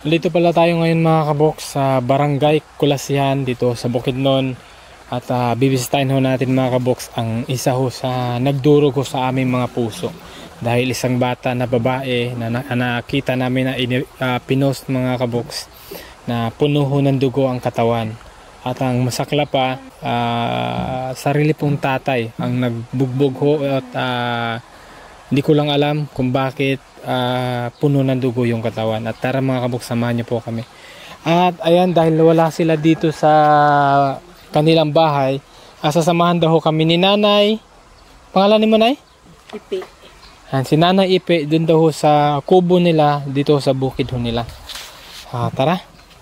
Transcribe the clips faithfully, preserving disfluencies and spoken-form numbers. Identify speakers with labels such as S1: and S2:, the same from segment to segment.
S1: Dito pala tayo ngayon mga kaboks sa Barangay Kulasihan dito sa Bukidnon. At uh, bibisitahin ho natin mga kaboks ang isa ho sa nagdurog ho sa aming mga puso. Dahil isang bata na babae na nakita namin na uh, pinost mga kaboks na puno ho ng dugo ang katawan. At ang masakla pa, uh, sarili pong tatay ang nagbugbog ho at uh, hindi ko lang alam kung bakit uh, puno ng dugo yung katawan. At tara mga kaboks, samahan niyo po kami. At ayan, dahil wala sila dito sa kanilang bahay, uh, sasamahan daw kami ni Nanay. Pangalan ni mo, Nay?
S2: Ipe.
S1: Ayan, si Nanay Ipe, dun daw sa kubo nila, dito sa bukid ho nila. Uh, tara.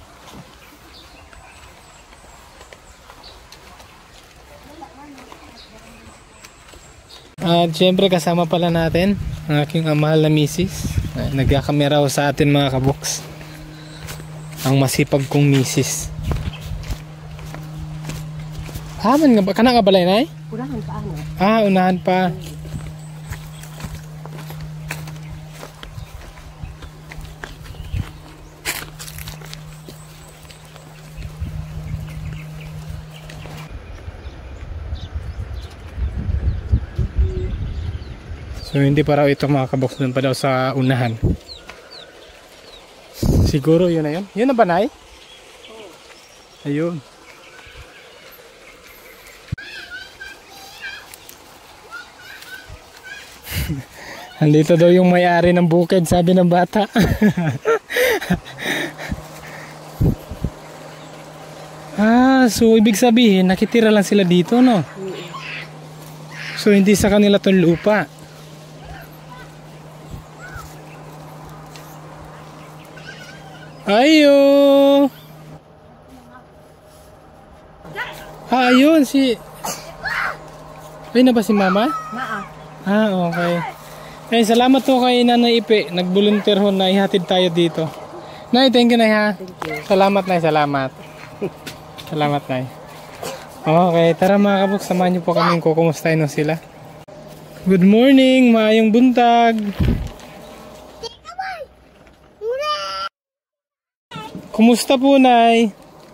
S1: At uh, syempre kasama pala natin ang aking mahal na misis. Uh, nagkakamera ho sa atin mga kaboks. Ang masipag kong misis. Haman nga ba? Kana nga balay, Nay?
S2: Unahan pa ano?
S1: Ah, unahan pa. So hindi pa raw ito mga kaboks, dun pa daw sa unahan. Siguro yun na yun. Yun na ba, Nay? Ayun. Andito daw yung may-ari ng bukid, sabi ng bata. Ah, so ibig sabihin nakitira lang sila dito, no? So hindi sa kanila tong lupa. Ayo. Ah, ayun si. Ayun na ba si Mama?
S2: Maa.
S1: Ah, okay. Eh, salamat to kay Nanay Ipe. Nag-volunteer ho na ihatid tayo dito. Nay, thank you, Nay, ha.
S2: Thank you.
S1: Salamat, Nay, salamat. Salamat, Nay. Okay, tara mga kaboks, samahan niyo po kami kung kumustahin no sila. Good morning, maayong buntag. Kumusta po, Nay?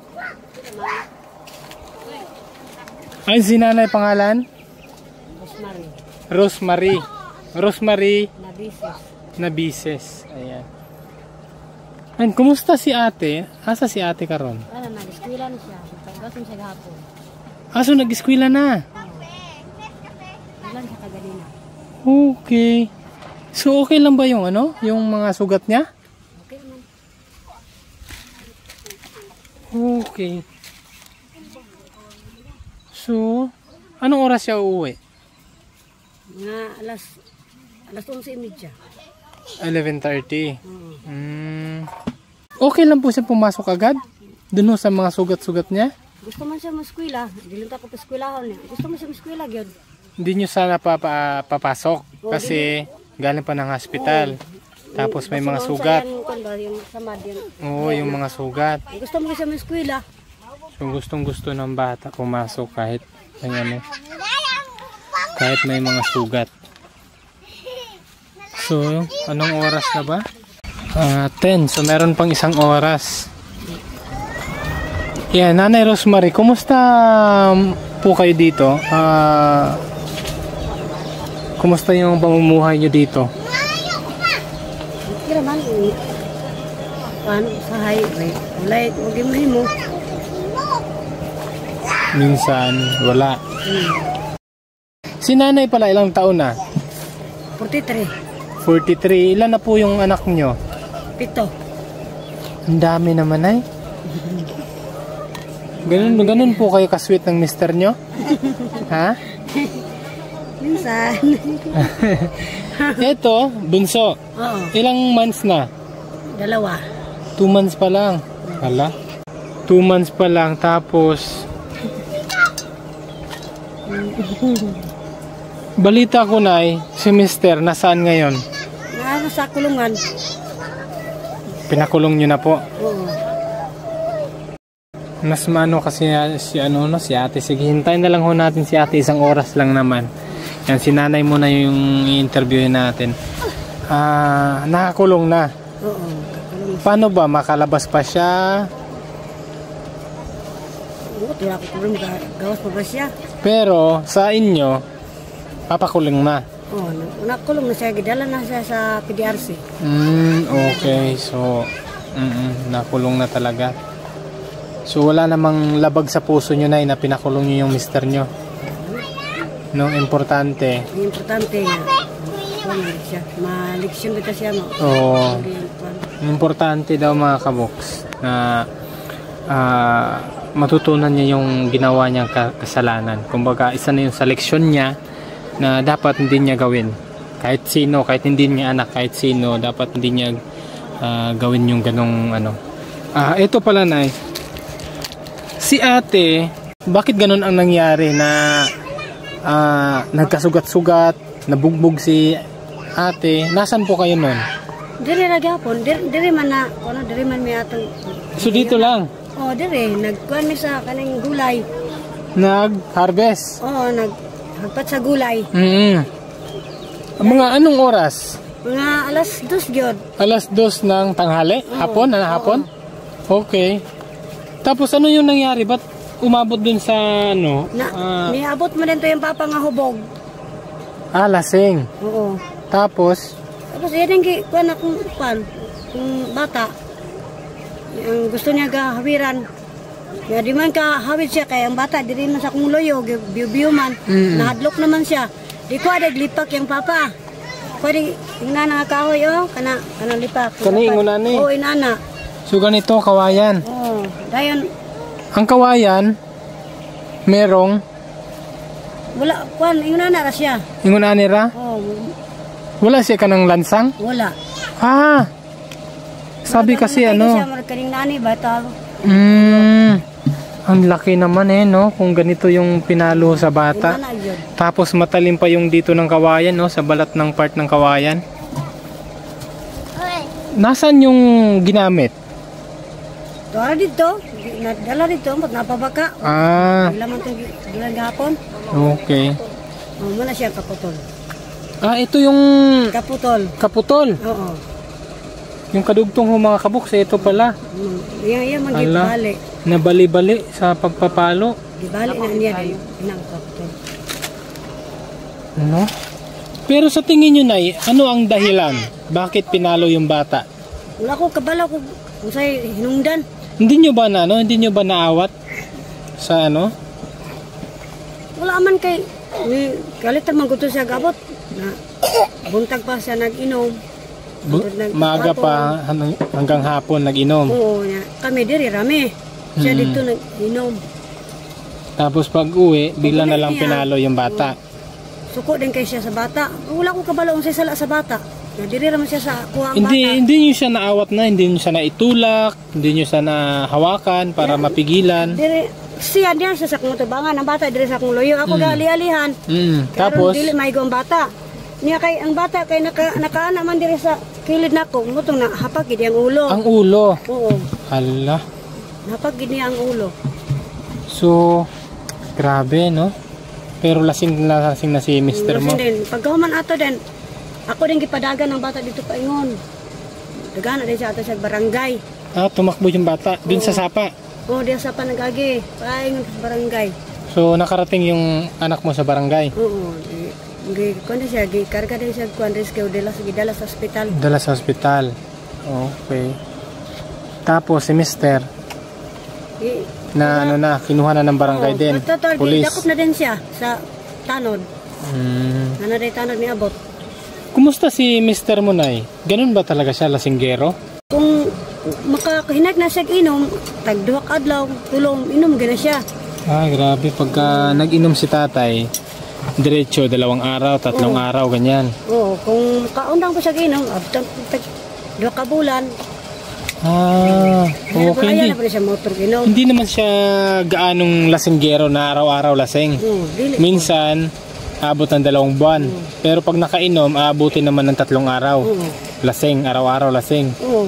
S1: Ay, si Nanay pangalan?
S2: Rosemary.
S1: Rosemary. Rosemary
S2: Nabises.
S1: Nabises. Ayan. Ay, kumusta si ate? Asa si ate karon?
S2: Ano, nag-eskwela na siya. Pagdating siya gahapon.
S1: Aso nag-eskwela na?
S2: Ilan siya kaganina.
S1: Okay. So okay lang ba yung ano? Yung mga sugat niya?
S2: Okay naman.
S1: Okay. So, anong oras siya uuwi?
S2: Mga alas, alas onse media.
S1: eleven thirty.
S2: Oo.
S1: Mm. Okay lang po siya pumasok agad? Doon sa mga sugat-sugat niya?
S2: Gusto man siya maskwela. Dilunta ko pa eskwelahan niya. Gusto man siya maskwela, gyud.
S1: Hindi nyo sana papa, papasok kasi galing pa ng hospital. Tapos may mga sugat. Oo, yung mga sugat.
S2: Gusto mo siya maskwela.
S1: So gustong gusto ng bata pumasok kahit may ano, kahit may mga sugat. So, anong oras na ba? Uh, ten. So meron pang isang oras. Yeah, Nanay Rosemary, kumusta po kayo dito? Uh, kumusta yung pamumuhay nyo dito?
S2: Kira man, paano sa highway? Wala, huwag mo.
S1: Minsan, wala.
S2: Hmm.
S1: Si Nanay pala, ilang taon na?
S2: forty-three.
S1: forty-three. Ilan na po yung anak nyo?
S2: Pito.
S1: Ang dami naman ay. Ganun, ganun po kayo kasweet ng mister nyo? Ha?
S2: Minsan.
S1: Ito, bunso.
S2: Oo.
S1: Ilang months na?
S2: Dalawa.
S1: Two months pa lang. Hala? Two months pa lang, tapos balita ko na ay, si mister nasaan ngayon?
S2: Nasa kulungan.
S1: Pinakulong nyo na po.
S2: Oo.
S1: Mas mano kasi si ano no, si ate. Sige, hintayin na lang ho natin si ate, isang oras lang naman. Yan, si Nanay muna yung i-interviewin natin. Ah, nakakulong na.
S2: Oo.
S1: Paano ba? Makalabas pa siya?
S2: Oo, wala ko problem. Gawas pa ba siya?
S1: Pero sa inyo, papakulong na.
S2: Oo, oh, nakulong na siya. Gidala na siya sa P D R C.
S1: Mm, okay. So, mm -mm, nakulong na talaga. So, wala namang labag sa puso nyo na na pinakulong nyo yung mister nyo. No, importante.
S2: Importante nga. Wala siya. Maliksyon kita siya mo.
S1: Oo. Importante daw mga kaboks na uh, matutunan niya yung ginawa niyang kasalanan. Kumbaga, isa na yung sa leksyon niya na dapat hindi niya gawin. Kahit sino, kahit hindi niya anak, kahit sino, dapat hindi niya uh, gawin yung ganong ano. Ah, ito pala na si ate, bakit ganon ang nangyari na uh, nagkasugat-sugat, nabugbog si ate? Nasaan po kayo nun?
S2: Dire na gapon, dire, dire man na, ano, dire man may atong.
S1: So dito lang?
S2: Oh, dire, nagkuhan mi sa kaning gulay.
S1: Nag-harvest?
S2: Oo, nag hagpat sa gulay.
S1: Mm -hmm. Mga anong oras?
S2: Mga alas dos gyud.
S1: Alas dos ng tanghali?
S2: Oo.
S1: Hapon? Ano hapon? Okay. Tapos ano yung nangyari? Ba't umabot dun sa ano?
S2: Na,
S1: uh,
S2: niabot mo din to yung papa nga hubog.
S1: Ah, lasing.
S2: Oo.
S1: Tapos?
S2: Tapos yan yung kuhan na kung kuhan, kung bata. Ang gusto niya gahawiran. Kaya di man kahawid siya, kaya ang bata, di rin man sa kong loyo, biyo-biyo man.
S1: Mm.
S2: Nahadlok naman siya. Di ko adag lipak yung papa. Pwede, ingana nga kahoy, oh, kana, kana lipak.
S1: Kani, inguna ni?
S2: Oo, inana.
S1: So ganito, kawayan.
S2: Oo, dayon.
S1: Ang kawayan, merong?
S2: Wala, kuhan, ingana ra siya.
S1: Inguna nira?
S2: Oo,
S1: wala siya ka ng lansang?
S2: wala.
S1: Ah! Sabi
S2: Wala,
S1: kasi
S2: namatay
S1: ano?
S2: siya, marakaning nani, bata.
S1: Mm, ang laki naman eh, no? Kung ganito yung pinalo sa bata.
S2: Ingana yun.
S1: Tapos matalim pa yung dito ng kawayan, no? Sa balat ng part ng kawayan. Nasaan yung ginamit?
S2: Dora dito, nadala dito, mat napabaka.
S1: Ah,
S2: Wala man itong gilang gahapon.
S1: okay.
S2: Oh, muna siya kaputol.
S1: Ah, ito yung
S2: Kaputol.
S1: kaputol.
S2: Oo.
S1: Yung kadugtong ho mga kaboks, ito pala.
S2: Mm. Yan, yan man
S1: Ala.
S2: gibali.
S1: Nabali-bali sa pagpapalo.
S2: Gibali na niya din. Inang kaputol.
S1: Ano? Pero sa tingin nyo, Nay, ano ang dahilan? Bakit pinalo yung bata?
S2: Wala ko kabala ko kung sa'y hinungdan.
S1: Hindi nyo ba na, ano? Hindi nyo ba naawat sa ano?
S2: Wala man kay ni kalitan man gusto siya gabot na buntag pa siya nag-inom.
S1: Bu-
S2: Nag-
S1: maaga
S2: hapon.
S1: pa hang- hanggang hapon nag-inom.
S2: Oo, niya. Kami diri rami. Siya
S1: Mm.
S2: dito nag-inom.
S1: Tapos pag uwi, bigla na lang
S2: Niya.
S1: pinalo yung bata.
S2: Suko din kay siya sa bata. Wala ko kabalo kung sa'y sala sa bata. Na diri raman siya sa kuha ang
S1: Hindi
S2: bata.
S1: hindi niyo siya naawat na, hindi niyo siya naitulak, hindi niyo siya nahawakan para mapigilan.
S2: Diri siya diyan siya sa kong tubangan ang bata diri sa akong loyo. Ako
S1: Mm.
S2: gali-alihan.
S1: Mm.
S2: Tapos
S1: Tapos
S2: dili may ang bata. Niya kay ang bata kay naka nakaana man diri sa kilid nako, mutong na hapag gid ang ulo.
S1: ang ulo.
S2: Oo.
S1: Hala.
S2: Hapag gid niya ang ulo.
S1: So grabe, no? Pero lasing na lasing na si mister mo.
S2: Kasi din pagkahuman ato din ako din gipadagan ng bata dito paingon. Dagana din siya ato sa barangay.
S1: Ah, tumakbo yung bata dun sa sapa.
S2: Oo, diya sa panagagi. Paingon sa barangay.
S1: So nakarating yung anak mo sa barangay.
S2: Oo. Gi kundi siya gi karga din siya kuan rescue dala sa gidala sa ospital.
S1: Dala sa ospital. Okay. Tapos si mister
S2: Gi,
S1: na ano na, kinuha na ng barangay din.
S2: Total,
S1: Police.
S2: dakop na din siya sa tanod.
S1: Hmm.
S2: Ano rin tanod ni abot.
S1: Kumusta si mister mo, Nay? Ganun ba talaga siya, lasinggero?
S2: Kung makahinag na siya inom, tagduhak adlaw, tulong, inom gina siya.
S1: Ah, grabe. Pagka nag-inom si tatay, diretso, dalawang araw, tatlong
S2: Oo.
S1: araw, ganyan.
S2: Oo, kung kaundang ko siya inom, abtang tag duha ka bulan.
S1: Ah,
S2: Kaya
S1: okay.
S2: ayaw
S1: Hindi,
S2: na pa siya motor inom.
S1: hindi naman siya gaanong lasinggero na araw-araw lasing.
S2: Oo, dili.
S1: Minsan, abot ng dalawang buwan. Pero pag nakainom, aabutin naman ng tatlong araw.
S2: Oo.
S1: Lasing, araw-araw lasing.
S2: Oo.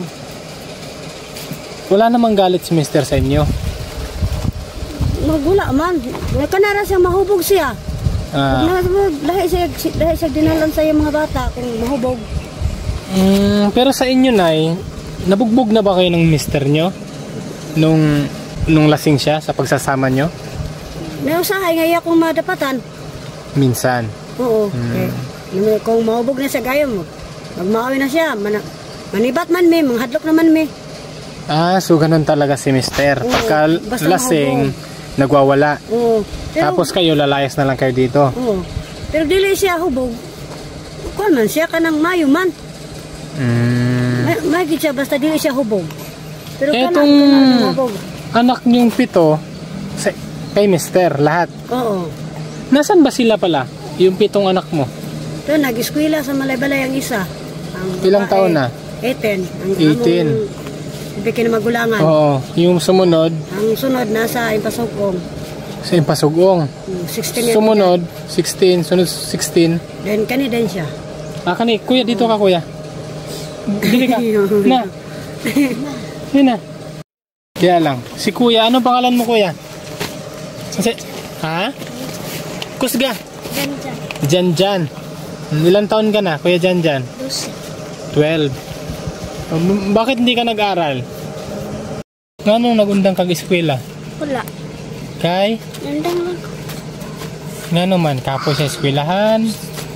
S1: Wala namang galit si mister sa inyo.
S2: Magula man. Kanara siya mahubog siya.
S1: Ah,
S2: Na lahi siya lahi siya dinalan sa iyang mga bata kung mahubog.
S1: mm, pero sa inyo, Nay, nabugbog na ba kayo ng mister nyo? Nung, nung lasing siya sa pagsasama nyo?
S2: Nausahay nga iya kung madapatan.
S1: Minsan.
S2: Oo.
S1: Hmm.
S2: Eh, kung maubog na sa gayom mo, magmaawi na siya. Man, manibat man mi, manghadlok naman mi.
S1: Ah, so ganun talaga si mister.
S2: Oo,
S1: Pagka
S2: basta
S1: lasing,
S2: mahubog.
S1: nagwawala.
S2: Oo. Pero,
S1: Tapos kayo, lalayas na lang kayo dito.
S2: oo. Pero dili siya hubog. Kung man, siya ka ng mayo man.
S1: Mm.
S2: May, may siya, basta dili siya hubog. Pero
S1: Etong
S2: kana, hubog.
S1: anak niyong pito, sa, kay mister, lahat.
S2: Oo.
S1: Nasaan ba sila pala? Yung pitong anak mo?
S2: Ito, nag-eskwela sa Malaybalay ang isa. Ang
S1: Ilang
S2: babae,
S1: taon na?
S2: eighteen. Ang
S1: eighteen.
S2: Bikin na magulangan.
S1: Oo. Yung sumunod,
S2: Ang sunod nasa Impasokong.
S1: sa Impasugong.
S2: sixteen years.
S1: Sumunod, sixteen. Sunod, sixteen.
S2: Then kani din siya.
S1: Ah, kani. Kuya, dito ka, kuya. Dili ka. Na. Yun na. Kaya lang. Si kuya, ano pangalan mo, kuya? Kasi, ha? Kusga.
S2: Ganyan.
S1: Jan Jan. Ilang taon ka na, kuya Jan Jan? twelve. Um, bakit hindi ka nag-aral? Ngano nagundang kag eskwela?
S2: Wala.
S1: Kay?
S2: Nandang lang.
S1: Ngano man, kapo sa eskwelahan?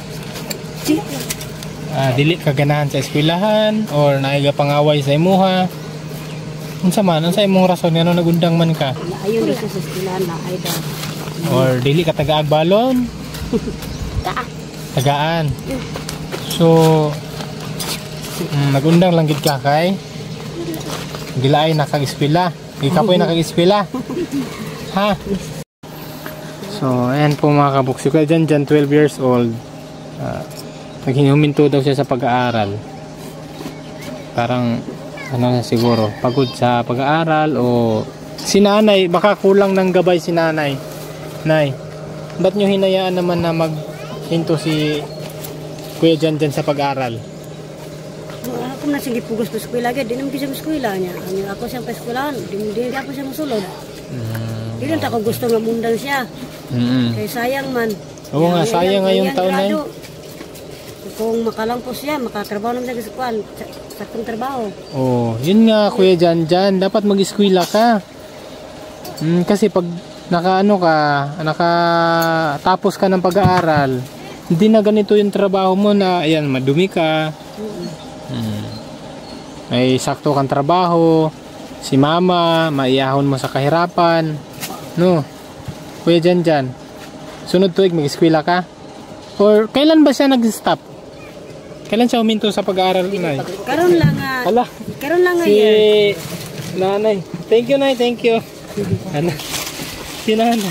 S1: Ah, dili ka ganahan sa eskwelahan? Or naiga pangaway sa imuha? Unsa man, unsa imong rason ngano nagundang man ka?
S2: Ayun dito sa eskwelahan na ay daw.
S1: Or dili ka taga Agbalon?
S2: Taa.
S1: Tagaan. So, mm, nagundang lang gid ka kay gilaay nakag-eskwela. Ikapoy nakag-eskwela. Ha? So, ayan po mga kabuksi ko. Dyan dyan, twelve years old. Uh, Naghihuminto daw siya sa pag-aaral. Parang, ano na siguro, pagod sa pag-aaral o si nanay, baka kulang ng gabay si nanay. Nay, ba't nyo hinayaan naman na maghinto si Kuya Jan Jan sa pag-aaral?
S2: Ako na sige pugos pa eskwela gid, di naman siya eskwela niya. Ang ako siyang pa eskwelahan, di di ako siya mosulod.
S1: Mm.
S2: Di lang ako gusto nga mundan siya.
S1: Mm-hmm.
S2: Kay sayang man.
S1: Oo nga, sayang nga yung taon na yun.
S2: Kung makalampo siya, makatrabaho naman siya sa kwan, sa sakong trabaho.
S1: Oh, yun nga Kuya Jan Jan, dapat mag-eskwela ka. Mm, kasi pag nakaano ka, nakatapos ka ng pag-aaral, hindi na ganito yung trabaho mo na, ayan, madumi ka. Hmm. May sakto kang trabaho, si mama, maiyahon mo sa kahirapan. No, Kuya Jan Jan, sunod tuig mag-eskwela ka? Or kailan ba siya nag-stop? Kailan siya huminto sa pag-aaral?
S2: Karon lang nga.
S1: Ala,
S2: Karon lang nga
S1: si
S2: yan.
S1: nanay. Thank you, nay. Thank you. Ano? Si nanay.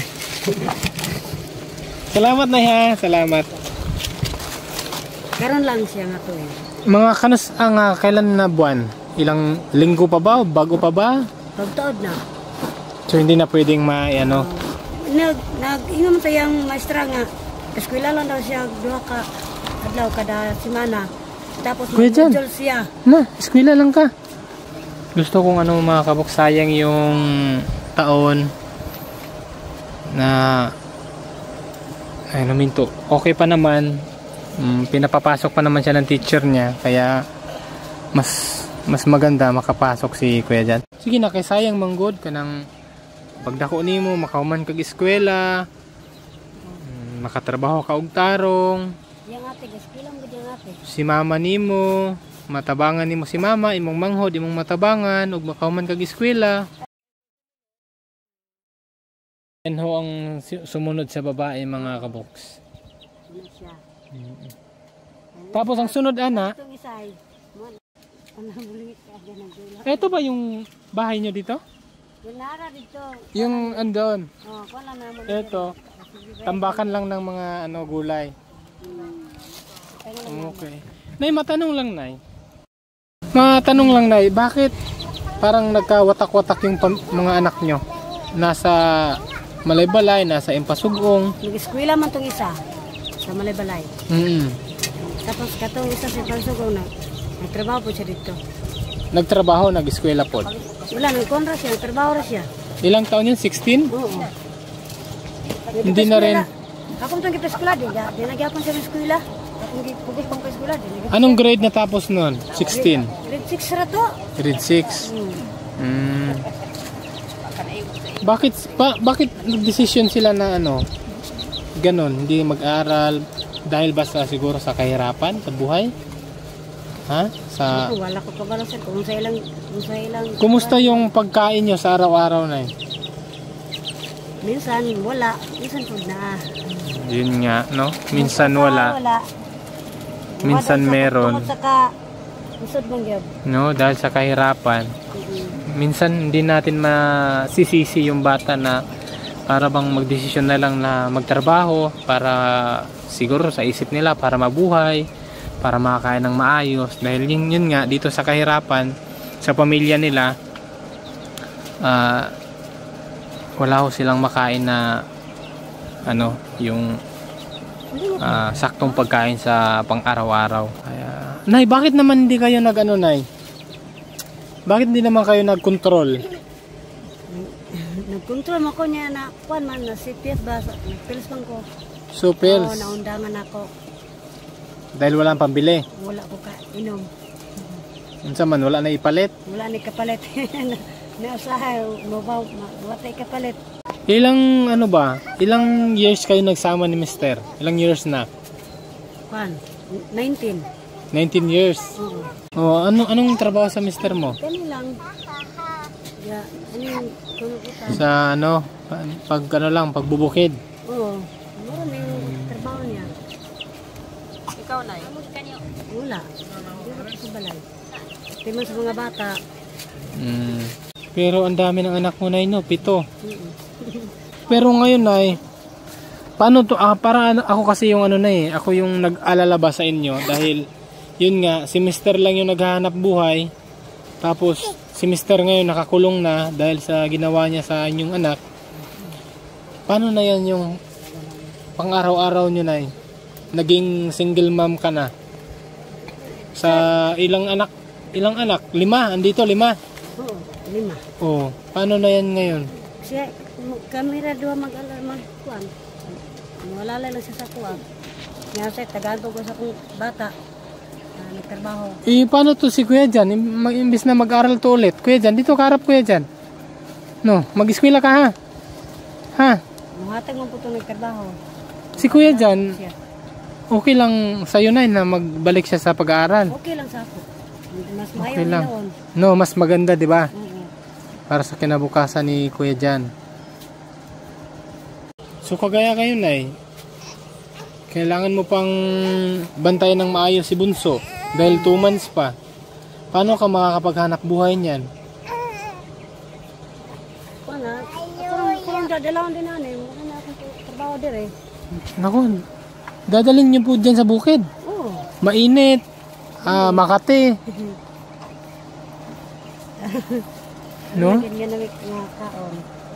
S1: Salamat, nay, ha. Salamat.
S2: Karon lang siya nga to eh.
S1: Mga kanos ang uh, kailan na buwan? Ilang linggo pa ba? Bago pa ba?
S2: Pagtuod na.
S1: So hindi na pwedeng ma ano.
S2: Nag nag-ingon sa yang maestra nga eskwela lang daw siya duha ka adlaw kada semana. Tapos
S1: Kuya Jan,
S2: mag-module siya.
S1: Na, eskwela lang ka. Gusto kong ano mga kabok, sayang yung taon na ay naminto. Okay pa naman. Mm, pinapapasok pa naman siya ng teacher niya, kaya mas mas maganda makapasok si Kuya Jan. Sige na, kay sayang manggod ka ng pagdako nimo, makahuman kag eskwela, mm, makatrabaho ka og tarong.
S2: Yang ate, eskwela mo yang ate.
S1: Si mama nimo, matabangan nimo si mama, imong manghod, imong matabangan ug makahuman kag eskwela. Yan ho ang sumunod sa babae mga kaboks.
S2: Ano siya?
S1: Mm-hmm. Tapos ang sunod ana,
S2: Itong isa ay ano bulit ka ganang gula.
S1: eto ba yung bahay nyo dito?
S2: Yung nara dito.
S1: Yung andon.
S2: Oh, wala naman.
S1: Eto, tambakan lang ng mga ano gulay. Okay. Nay, matanong lang, Nay. Matanong lang, Nay, bakit parang nagkawatak-watak yung pam- mga anak nyo? Nasa Malaybalay, nasa Impasugong.
S2: Nag-eskwela man tong isa sa Malaybalay.
S1: Mm.
S2: Tapos katong isa sa Pansugong na nagtrabaho po siya dito.
S1: Nagtrabaho, nag-eskwela po.
S2: Wala, nagkontra siya, nagtrabaho ra siya.
S1: Ilang taon yun? sixteen?
S2: Oo.
S1: Hindi na rin.
S2: Ako itong kita eskwela, di, di nagyapon siya ng eskwela. Akong gipugod pang eskwela din.
S1: Anong grade natapos nun? sixteen?
S2: Grade six ra to.
S1: Grade six?
S2: Hmm.
S1: Mm. Bakit, ba, bakit nag-decision sila na ano, ganon, hindi mag-aral dahil basta siguro sa kahirapan, sa buhay? Ha? Sa...
S2: Ako, wala ko kabalasan kung sa ilang, kung sa ilang...
S1: Kumusta yung pagkain nyo sa araw-araw na yun?
S2: Minsan wala, minsan food na.
S1: Yun nga, no? Minsan wala.
S2: Wala.
S1: Minsan
S2: Wala,
S1: meron.
S2: Tungkol sa ka, usod mong gyud.
S1: No, dahil sa kahirapan. Minsan hindi natin masisisi yung bata na para bang magdesisyon na lang na magtrabaho para siguro sa isip nila para mabuhay, para makakain ng maayos. Dahil yun, yun nga, dito sa kahirapan, sa pamilya nila, uh, wala ho silang makain na ano, yung uh, saktong pagkain sa pang-araw-araw. Kaya, Nay, bakit naman hindi kayo nag-ano, Nay? Bakit hindi naman kayo nag-control?
S2: Nag-control mo ko niya na, kuan man, na C P F ba, nag-pills man ko.
S1: So, pills?
S2: Oo, naundangan ako.
S1: Dahil wala pang pambili?
S2: Wala ko ka, inom.
S1: Unsa man, wala na ipalit?
S2: Wala ni kapalit. Nausahay, mabaw, wala kapalit.
S1: Ilang, ano ba, ilang years kayo nagsama ni Mister? Ilang years na?
S2: Kuan, nineteen.
S1: nineteen years?
S2: Oo.
S1: Oh, ano, anong trabaho sa Mister mo?
S2: Kani lang. Ya, ano yung tulog kita?
S1: Sa ano, pag ano lang, pagbubukid?
S2: Oo. Mura na yung trabaho niya. Ikaw na yun? Wala. Wala ko sa balay. Timan sa mga bata.
S1: Mm. Pero ang dami ng anak mo na no, pito.
S2: Mm-mm.
S1: Pero ngayon ay, paano to? Ah, para ako kasi yung ano na eh, ako yung nag-alala ba sa inyo dahil yun nga, si Mister lang yung naghahanap buhay. Tapos si Mister ngayon nakakulong na dahil sa ginawa niya sa inyong anak. Paano na yan yung pang-araw-araw nyo na eh? Naging single mom ka na. Sa ilang anak, ilang anak? Lima, andito lima.
S2: Oo, lima.
S1: Oh, paano na yan ngayon?
S2: Siya, kamera dua mag-alar mag-kuan. Wala lang siya sa kuwan. Nga siya, tagalog ko sa kong bata. Uh, nagtrabaho.
S1: Eh, paano to si Kuya Jan? Imbis na mag-aral to ulit. Kuya Jan, dito karap Kuya Jan. No, mag-eskwela ka ha? Ha?
S2: Muhatag mo po ito nagtrabaho.
S1: Si Kuya Jan,
S2: Siya.
S1: okay lang sa'yo na na magbalik siya sa pag-aaral.
S2: Okay lang sa ako. Mas
S1: Okay
S2: mayaw
S1: lang.
S2: noon.
S1: No, mas maganda, di ba?
S2: Oo.
S1: Para sa kinabukasan ni Kuya Jan. So, kagaya kayo na eh. Kailangan mo pang bantayan ng maayos si Bunso. Dahil two months pa. Paano ka makakapaghanap buhay niyan?
S2: Kuan na. Kung kung dadalawin din na eh. Muna na akong trabaho din eh.
S1: Naku, dadalhin niyo po dyan sa bukid.
S2: Oo.
S1: Mainit. Ah, Makati. No?
S2: Lagyan nga namin nga kaon.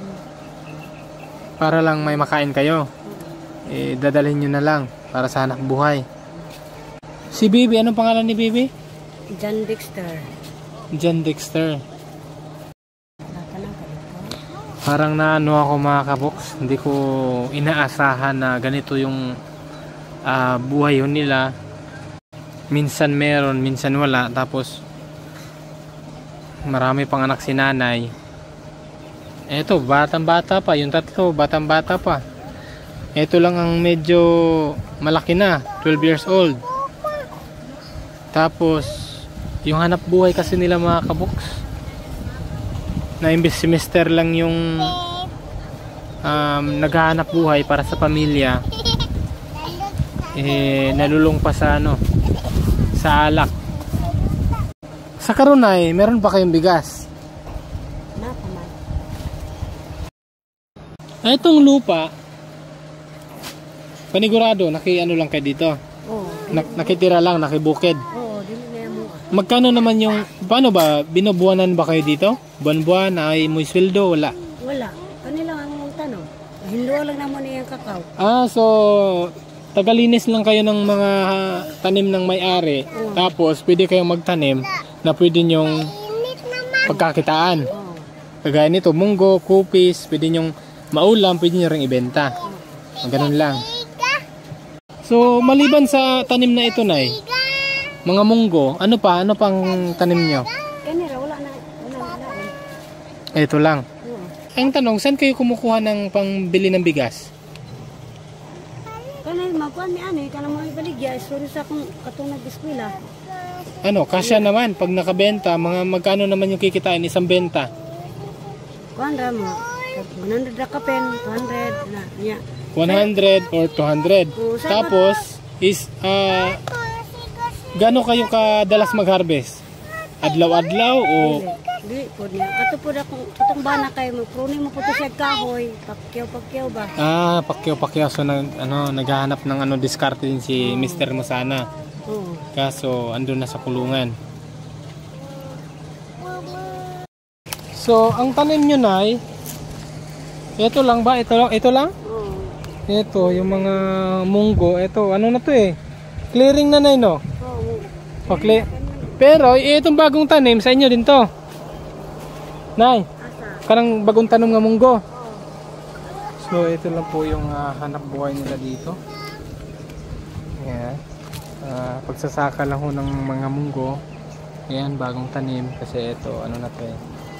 S1: Para lang may makain kayo. Eh, dadalhin nyo na lang para sa anak buhay. Si Bibi, anong pangalan ni Bibi?
S2: John Dexter.
S1: John Dexter.
S2: Naka lang ka dito.
S1: Parang naano ako mga kaboks. Hindi ko inaasahan na ganito yung uh, buhay yun nila. Minsan meron, minsan wala. Tapos marami pang anak si nanay. Eto, batang bata pa. Yung tatlo, batang bata pa. Ito lang ang medyo malaki na, twelve years old. Tapos yung hanap buhay kasi nila mga kaboks, na imbes si Mister lang yung um, naghahanap buhay para sa pamilya, eh nalulung pa sa ano, sa alak. Sa Karunay, meron pa kayong bigas?
S2: Napaman.
S1: Itong lupa, panigurado, naki ano lang kayo dito?
S2: Oo.
S1: Nak nakitira lang, nakibukid.
S2: Oo, dili na yan mo.
S1: Magkano naman yung, paano ba, binubuwanan ba kayo dito? Buwan-buwan, ay mo sweldo, wala?
S2: Wala. Kanila ang tanong. Hinluwa lang naman niya yung kakao.
S1: Ah, so, tagalinis lang kayo ng mga tanim ng may-ari.
S2: Oo.
S1: Tapos, pwede kayong magtanim na pwede nyong pagkakitaan.
S2: Oo.
S1: Kagaya nito, munggo, kupis, pwede nyong maulam, pwede nyo rin ibenta. Ganun lang. So, maliban sa tanim na ito, Nay, mga munggo, ano pa? Ano pang tanim nyo?
S2: Kanira, wala na. Wala na.
S1: Ito lang.
S2: Oo.
S1: Ang tanong, saan kayo kumukuha ng pangbili ng bigas?
S2: Kanay, makuan ni ano, kanang mga ibaligya, sorry sa akong katong nag-eskwela.
S1: Ano, kasya naman. Pag nakabenta, mga magkano naman yung kikitain isang benta?
S2: Kuan ra mo. one hundred ra ka pen, two hundred na niya.
S1: one hundred or two hundred.
S2: Oo, sa-
S1: Tapos, is, ah, gano'n kayo kadalas mag-harvest? Adlaw-adlaw o...
S2: Dili po niya. Kato po na kung katong bana kay magpruning mo po to siya kahoy, pakyaw-pakyaw ba.
S1: Ah, pakyaw-pakyaw. So, nag, ano, naghahanap ng ano, diskarte din si mister mo sana.
S2: Oo.
S1: Kaso, andun na sa kulungan. So, ang tanim nyo, Nay, ito lang ba? Ito, ito lang?
S2: Oo.
S1: Ito, yung mga munggo. Ito, ano na to eh? Clearing na, Nay, no?
S2: Oo.
S1: Pakli. Pero, itong bagong tanim, sa inyo din to. Nay,
S2: Asa?
S1: karang bagong tanim nga munggo.
S2: Oo.
S1: So, ito lang po yung uh, hanap buhay nila dito. Ayan. Uh, pagsasaka lang ho ng mga munggo. Ayan, bagong tanim. Kasi ito, ano na to eh.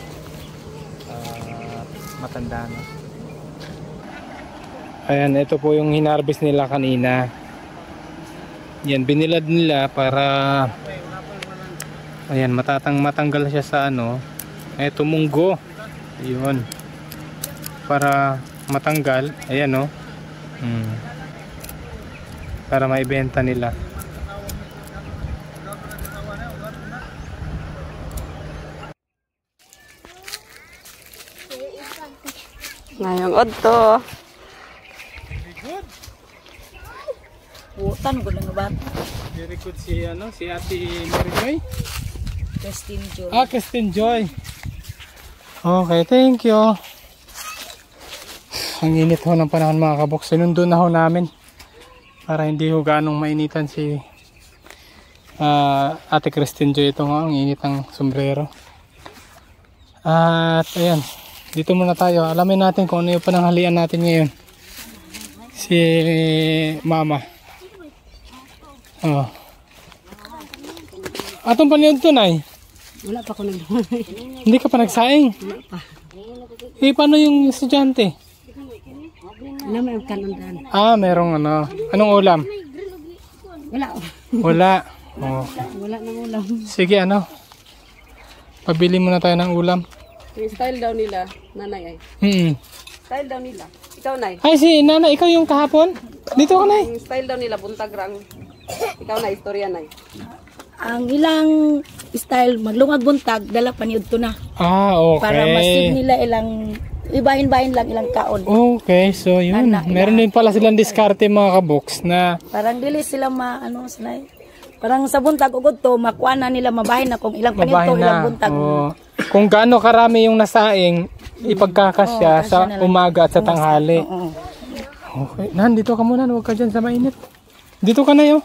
S1: Uh, matanda na. Ayan, ito po yung hinarvest nila kanina. Yan, binilad nila para ayan, matatang matanggal siya sa ano. Ito munggo. Ayun. Para matanggal, ayan oh. Hmm. Para maibenta nila.
S3: Ngayong odto.
S1: Very good.
S3: Butan ko lang ba?
S1: Very good si ano, si Ate Mary Joy.
S3: Justin Joy.
S1: Ah, Christine Joy. Okay, thank you. Ang init ho ng panahon mga kabok. Sinundo na ho namin. Para hindi ho ganong mainitan si uh, Ate Christine Joy. Ito nga, ang init ng sombrero. At ayan, dito muna tayo. Alamin natin kung ano yung pananghalian natin ngayon. Si Mama. Oh. Atong panahon to, Nay?
S2: Wala pa ko nagdumay.
S1: Hindi ka pa nagsaing?
S2: Wala pa.
S1: Eh, paano yung estudyante?
S2: Ano may ang kanundan?
S1: Ah, merong ano. Anong ulam?
S2: Wala.
S1: Wala. Oh.
S2: Wala nang ulam.
S1: Sige, ano. Pabili muna tayo ng ulam.
S3: Yung style daw nila, nanay ay.
S1: Hmm.
S3: Style daw nila. Ikaw, nay.
S1: Ay, si Nana, ikaw yung kahapon? Dito ka, Nay.
S3: Yung style daw nila, buntag rang. Ikaw na, istorya, nay.
S4: Ang ilang style maglungag buntag dala paniud to na
S1: Ah, okay.
S4: para masig nila ilang ibahin-bahin lang ilang kaon.
S1: Okay, so yun.
S4: Anak,
S1: Meron din pala silang diskarte mga kaboks na
S4: Parang dili sila ma ano sila. Parang sa buntag ugod to makuha na nila mabahin na kung ilang paniud
S1: mabahin
S4: to ilang
S1: na.
S4: buntag.
S1: Oh. Kung gaano karami yung nasaing, ipagkakasya
S4: Oo,
S1: sa
S4: kasya na lang.
S1: umaga at sa tanghali.
S4: Oo.
S1: Okay. Nan, dito ka muna. Huwag ka dyan sa mainit. Dito ka na yun.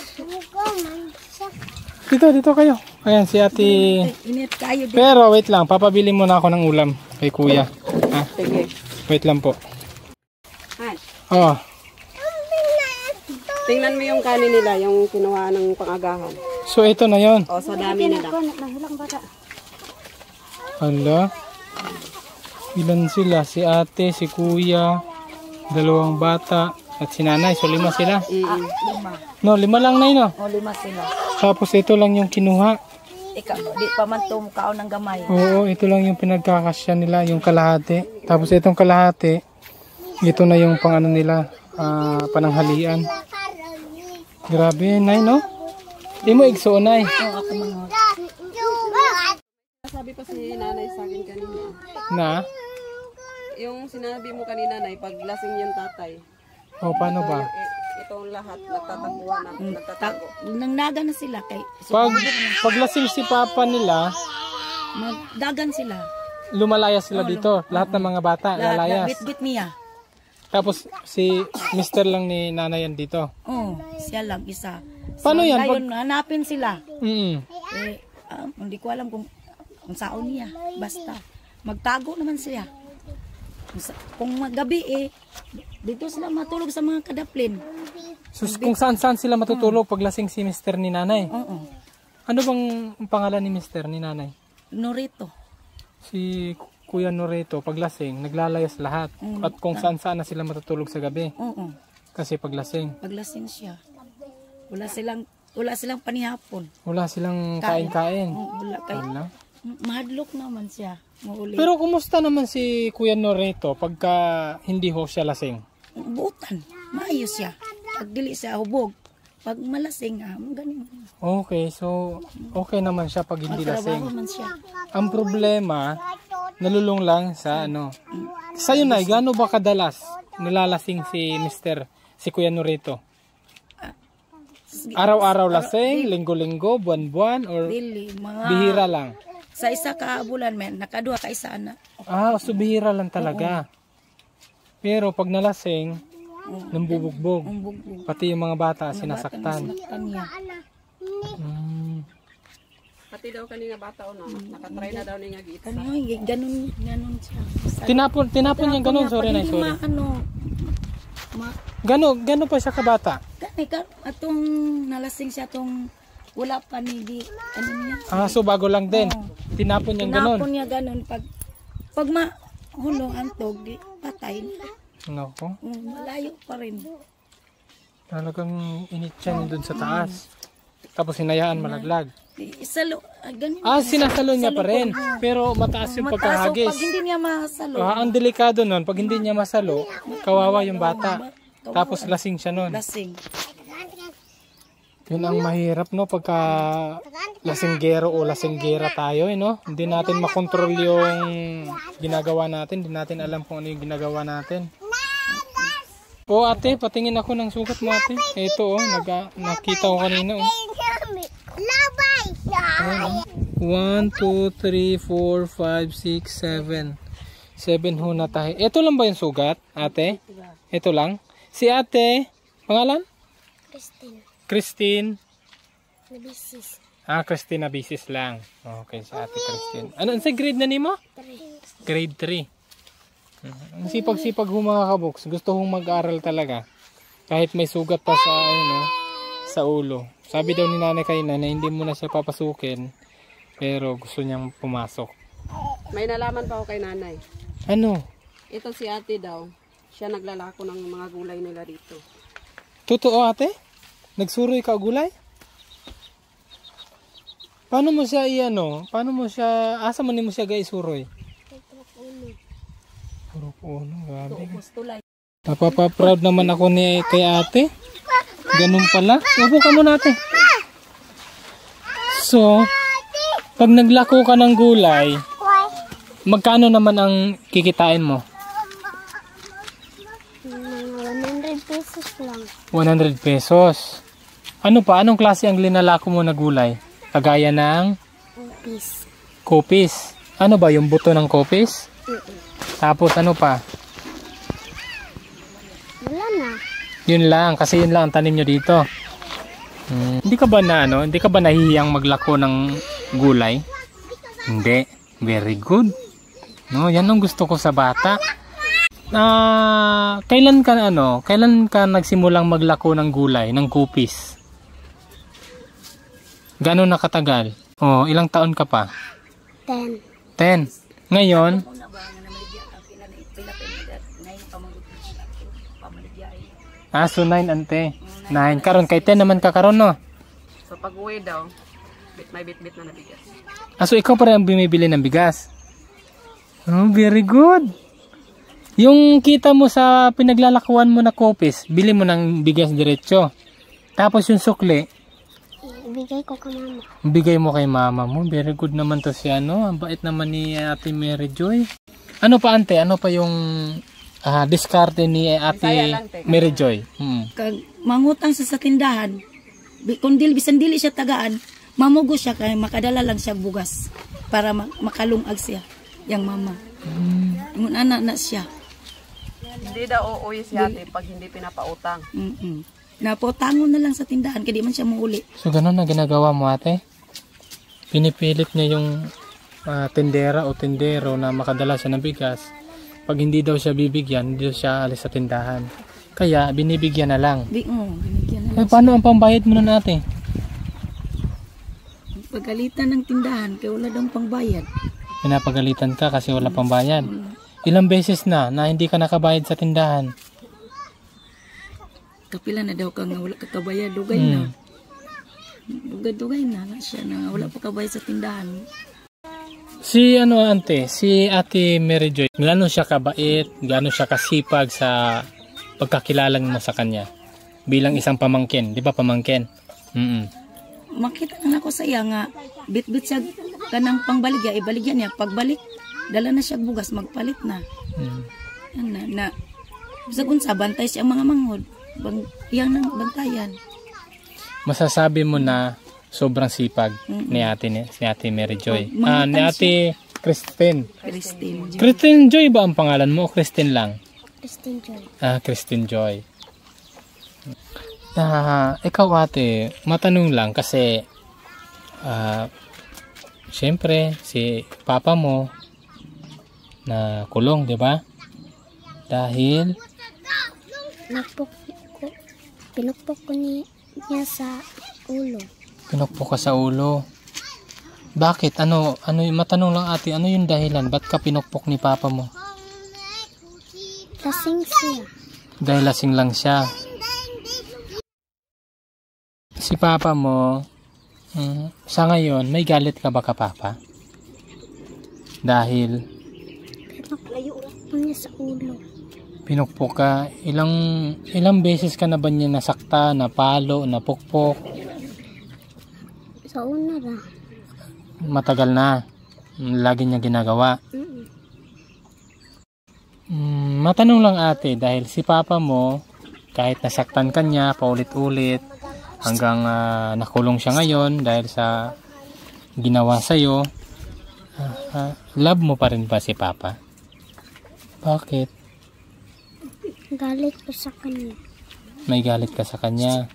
S1: Dito, dito kayo. Ayan, si Ate...
S4: Init kayo din.
S1: Pero wait lang, papabili muna ako ng ulam kay Kuya. Ha?
S3: Sige.
S1: Wait lang po.
S3: Ay,
S1: Oh,
S3: tingnan mo yung kanin nila, yung kinuha ng pangagahan.
S1: so ito na yon.
S3: O, sa dami nila.
S2: Nahilang bata.
S1: Hala. Ilan sila? Si ate, si kuya, dalawang bata, at si nanay. So lima sila.
S3: Mm-mm.
S1: No, lima lang na yun. No?
S4: O lima sila.
S1: Tapos ito lang yung kinuha.
S4: Ikaw di pa man to kaon ng gamay.
S1: Oo, ito lang yung pinagkakasya nila, yung kalahati. Tapos itong kalahati, ito na yung pang ano nila, ah, pananghalian. Grabe, Nay, no? Di mo igso, Nay.
S4: O ako mga
S3: Sabi pa si nanay sa akin kanina.
S1: Na?
S3: Yung sinabi mo kanina, nay, pag lasing yung tatay.
S1: O, paano ba?
S3: Eh, itong lahat nagtataguan na, nagtatago.
S4: nangnaga na sila kay
S1: Pag paglasing si papa nila,
S4: magdagan sila.
S1: lumalaya sila dito. Lahat ng mga bata, lalayas.
S4: Bit-bit niya.
S1: Tapos si mister lang ni nanay yan dito.
S4: Oh, siya lang isa.
S1: Paano yan?
S4: Ngayon, hanapin sila.
S1: Mm.
S4: Eh, ah, hindi ko alam kung kung saan niya. Basta, magtago naman siya. Kung sa- Kung magabi eh, dito sila matulog sa mga kadaplin.
S1: So, kung saan-saan sila matutulog pag lasing si mister ni nanay?
S4: Oo.
S1: Ano bang pangalan ni mister ni nanay?
S4: Norito.
S1: Si Kuya Norito, pag lasing, naglalayas lahat.
S4: Mm.
S1: At kung saan-saan na sila matutulog sa gabi.
S4: Oo.
S1: Kasi pag lasing.
S4: Paglasing siya. Wala silang wala silang panihapon.
S1: Wala silang
S4: Kain.
S1: kain-kain.
S4: Oo, wala kay.
S1: Wala.
S4: Mahadlok naman siya. Mauli.
S1: Pero kumusta naman si Kuya Norito pagka hindi ho siya lasing?
S4: Buutan. Maayos siya. Pag dili siya hubog. Pag malasing, ah, ganin.
S1: Okay, so okay naman siya pag hindi
S4: Trabaho
S1: lasing.
S4: man siya.
S1: Ang problema, nalulung lang sa ano. Sa'yo na, gaano ba kadalas nilalasing si mister, si Kuya Norito? Araw-araw lasing, linggo-linggo, buwan-buwan, or
S4: Dili, mga
S1: bihira lang?
S4: sa isa ka bulan men, nakaduha ka isa na.
S1: Ah, so bihira lang talaga. Pero pag nalasing, nambubugbog.
S4: Ang bugbog.
S1: Pati yung mga bata
S4: Batang
S1: sinasaktan.
S4: sinaktan niya.
S1: Hmm.
S3: Pati daw kanina bata o no, nakatry na daw niya gitsa.
S4: Ano, ganun, ganun siya. Sa-
S1: Tinapon, tinapon niya ganun,
S4: niya,
S1: sorry
S4: pag
S1: na,
S4: hindi
S1: sorry.
S4: Ma, ano, ma,
S1: Gano, gano pa siya kabata?
S4: gani ka, atong nalasing siya atong wala pa ni di, ano niya.
S1: Ah, so bago lang din.
S4: Oo.
S1: Tinapon niya ganun.
S4: Tinapon niya ganun. Pag, pag mahulong antog, di, patay.
S1: Nako,
S4: Um, malayo pa rin.
S1: talagang init siya niya dun sa taas. Tapos hinayaan malaglag.
S4: Di, Isalo, ah, ganun.
S1: Ah, sinasalo niya pa rin. Pero mataas yung
S4: Mataas, so
S1: pagkahagis.
S4: pag hindi niya masalo,
S1: Ah, ang delikado nun, pag hindi niya masalo, kawawa yung bata. Tapos lasing siya nun.
S4: lasing.
S1: Yun ang mahirap, no, pagka lasinggero o lasinggera tayo, eh, no? Hindi natin makontrol yung ginagawa natin, hindi natin alam kung ano yung ginagawa natin. O ate, patingin ako ng sugat mo ate. Ito oh, nag nakita ko kanina oh. one, two, three, four, five, six, seven. seven ho na tayo. Ito lang ba yung sugat, ate? Ito lang? Si ate, pangalan?
S2: Christine.
S1: Christine.
S2: Nabisis.
S1: Ah, Christina Bisis lang. Okay, si ate Christine. Ano, sa grade na ni mo? Grade three. Ang sipag-sipag ho mga kaboks. Gusto hong mag-aral talaga. Kahit may sugat pa sa, ano, sa ulo. Sabi daw ni nanay kanina na hindi mo na siya papasukin. Pero gusto niyang pumasok.
S3: May nalaman pa ako kay nanay.
S1: Ano?
S3: Ito si ate daw. Siya naglalako ng mga gulay nila dito.
S1: Totoo ate? Nagsuroy ka gulay? Paano mo siya i-ano? Paano mo siya, asa man mo siya guys suroy? Puro puno, grabe.
S4: Pustulay.
S1: Napapa-proud naman ako ni kay ate. Ganun pala. Upo ka muna ate. So, pag naglako ka ng gulay, magkano naman ang kikitain mo?
S2: one hundred pesos lang.
S1: one hundred pesos. Ano pa? Anong klase ang linalako mo na gulay? Kagaya ng
S2: Peace.
S1: kopis. Ano ba? Yung buto ng kopis? Tapos ano pa?
S2: Wala na.
S1: Yun lang. Kasi yun lang ang tanim nyo dito. Hmm. Hindi ka ba na ano? Hindi ka ba nahihiyang maglako ng gulay? Hindi. Very good. No, yan ang gusto ko sa bata. Ah, kailan ka ano? Kailan ka nagsimulang maglako ng gulay, ng kupis? Gano'n nakatagal? Oh, ilang taon ka pa?
S2: Ten.
S1: ten. Ngayon, ah, so nine ante. nine. Karon kay ten naman ka karon no?
S3: So pag uwi daw, bit, may bit-bit na nabigas.
S1: Ah, so ikaw pa rin ang bumibili ng bigas? Oh, very good. Yung kita mo sa pinaglalakuan mo na kopis, bili mo ng bigas diretso. Tapos yung sukli,
S2: Ibigay ko kay mama.
S1: bigay mo kay mama mo. Very good naman to siya, no? Ang bait naman ni Ate Mary Joy. Ano pa ante? Ano pa yung ah, diskarte ni Ate Mary Joy? Hmm.
S4: Kag mangutang sa sa tindahan, bi- kung dili bisan dili siya tagaan, mamugo siya kay makadala lang siya bugas para ma- makalungag siya yang mama. Mm. Anak na siya.
S3: Hindi daw uuwi si ate pag hindi pinapautang.
S4: Mm. Napotangon na lang sa tindahan kaya di man siya muuli.
S1: So ganun na ginagawa mo ate? Pinipilit niya yung ah, tindera o tindero na makadala siya ng bigas. Pag hindi daw siya bibigyan, hindi daw siya alis sa tindahan. Kaya binibigyan na lang.
S4: Di, oh, binigyan na
S1: Eh,
S4: lang.
S1: paano ang pambayad mo nun ate?
S4: Pagalitan ng tindahan, kaya wala daw pangbayad.
S1: Pinapagalitan ka kasi wala pambayad. Ilang beses na na hindi ka nakabayad sa tindahan?
S4: Kapila na daw ka nga wala kakabayad, dugay
S1: Hmm.
S4: na. Dugay-dugay na, na siya na wala pa kabayad sa tindahan.
S1: Si ano ante, si Ate Mary Joy, gaano siya kabait, gaano siya kasipag sa pagkakilala mo sa kanya bilang isang pamangkin, di ba pamangkin? Mm.
S4: Makita na ako sa iya nga bit-bit siya kanang pangbaligya, ibaligyan niya. Pagbalik, dala na siya bugas, magpalit na.
S1: Mm.
S4: Yan na, na sagun sa bantay siya ang mga manghod. Bang, iyang nang bantayan.
S1: Masasabi mo na sobrang sipag
S4: Mm-mm.
S1: ni Ate ni, ni Ate Mary Joy.
S4: Oh, mga
S1: Ah, ni Ate Christine.
S4: Christine.
S1: Christine Joy ba ang pangalan mo o Christine lang?
S2: Christine Joy.
S1: Ah, Christine Joy. Ah, ikaw ate, matanong lang kasi ah, syempre si papa mo na kulong, di ba? Dahil
S5: Napok ko, pinukpok ko ni, niya sa ulo.
S1: pinukpok ka sa ulo. Bakit? Ano, ano, yung- matanong lang ate, ano yung dahilan? Ba't ka pinukpok ni papa mo?
S5: Lasing siya.
S1: Dahil lasing lang siya. Si papa mo, mm, sa ngayon, may galit ka ba ka papa? Dahil
S5: Pinukpok niya sa ulo.
S1: pinukpok ka, ilang ilang beses ka na ba niya nasakta, napalo, napukpok?
S5: Sa una ra.
S1: Matagal na. Lagi niya ginagawa.
S5: Mm-mm.
S1: Mm, matanong lang ate, dahil si papa mo, kahit nasaktan ka niya, paulit-ulit, hanggang ah, nakulong siya ngayon dahil sa ginawa sa'yo, ah, ah, love mo pa rin ba si papa? Bakit?
S5: Galit ko sa kanya.
S1: May galit ka sa kanya?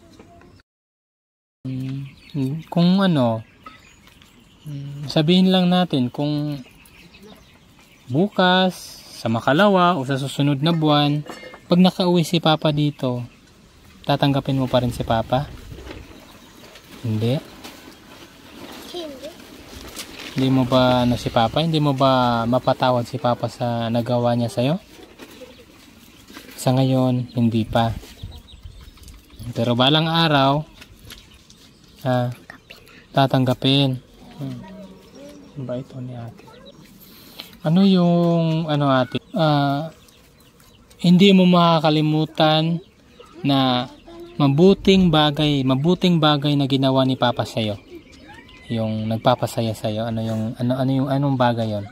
S1: Mm, mm, kung ano, mm, sabihin lang natin kung bukas, sa makalawa o sa susunod na buwan, pag nakauwi si papa dito, tatanggapin mo pa rin si papa? Hindi? Hindi mo ba ano si papa? Hindi mo ba mapatawad si papa sa nagawa niya sa'yo? Sa ngayon, hindi pa. Pero balang araw, ah, tatanggapin. Hmm. Ba ito ni ate? Ano yung, ano ate? Ah, hindi mo makakalimutan na mabuting bagay, mabuting bagay na ginawa ni Papa sa'yo. Yung nagpapasaya sa'yo. Ano yung, ano, ano yung, anong bagay yon?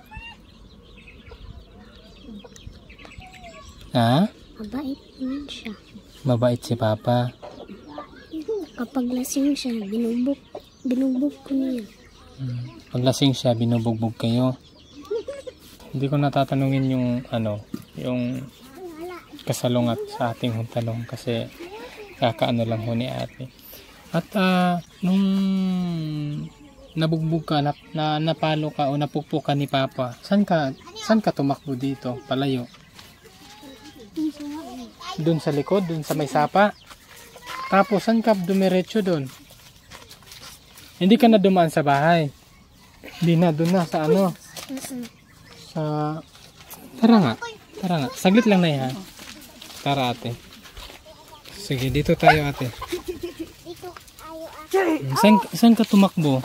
S1: Ha?
S5: Mabait naman siya.
S1: Mabait si Papa.
S5: Kapag lasing siya, binubog, binubog ko niya.
S1: Hmm. Pag lasing siya, binubugbog kayo. Hindi ko natatanungin yung ano, yung kasalungat sa ating tanong kasi kakaano lang ho ni ate. At ah, nung nabugbog ka, na, na, napalo ka o napukpok ka ni Papa, saan ka, saan ka tumakbo dito, palayo? Doon sa likod, doon sa may sapa. Tapos saan ka dumiretso doon? Hindi ka na dumaan sa bahay. Hindi na, doon na sa ano. Sa... Tara nga. Tara nga. Saglit lang na yan. Tara ate. Sige, dito tayo ate. Saan, saan ka tumakbo?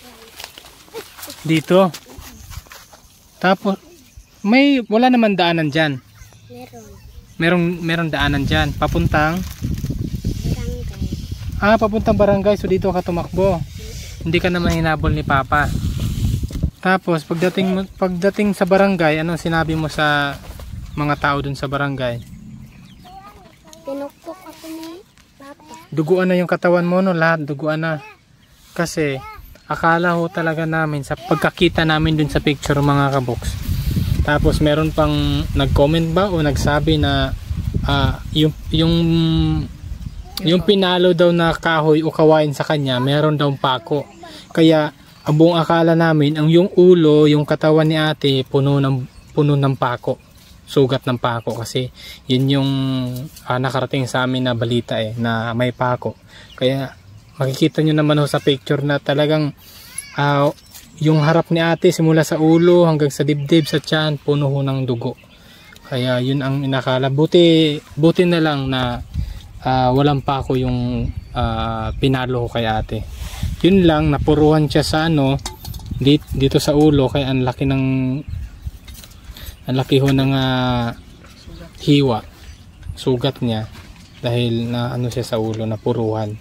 S1: Dito. Tapos, may, wala naman daanan dyan.
S5: Meron.
S1: Merong, merong daanan dyan. Papuntang?
S5: Barangay.
S1: Ah, papuntang barangay. So dito ka tumakbo. Hindi ka naman hinabol ni Papa. Tapos, pagdating, mo- pagdating sa barangay, anong sinabi mo sa mga tao dun sa barangay?
S5: Pinukpok ako ni Papa.
S1: Duguan na yung katawan mo, no? Lahat, duguan na. Kasi, akala ho talaga namin, sa pagkakita namin dun sa picture mga kaboks. Tapos, meron pang nag-comment ba o nagsabi na ah, yung, yung, yung pinalo daw na kahoy o kawain sa kanya, meron daw pako. Kaya, ang buong akala namin, ang yung ulo, yung katawan ni ate, puno ng, puno ng pako. sugat ng pako, kasi yun yung uh, nakarating sa amin na balita eh, na may pako. Kaya makikita nyo naman ho sa picture na talagang uh, yung harap ni ate simula sa ulo hanggang sa dibdib, sa tiyan, puno ho ng dugo. Kaya yun ang inakala. Buti, buti na lang na uh, walang pako yung uh, pinalo ko kay ate. Yun lang, napuruhan siya sa ano, dito, dito sa ulo, kaya ang laki ng ang laki ho ng uh, hiwa, sugat niya dahil na ano siya sa ulo, napuruhan.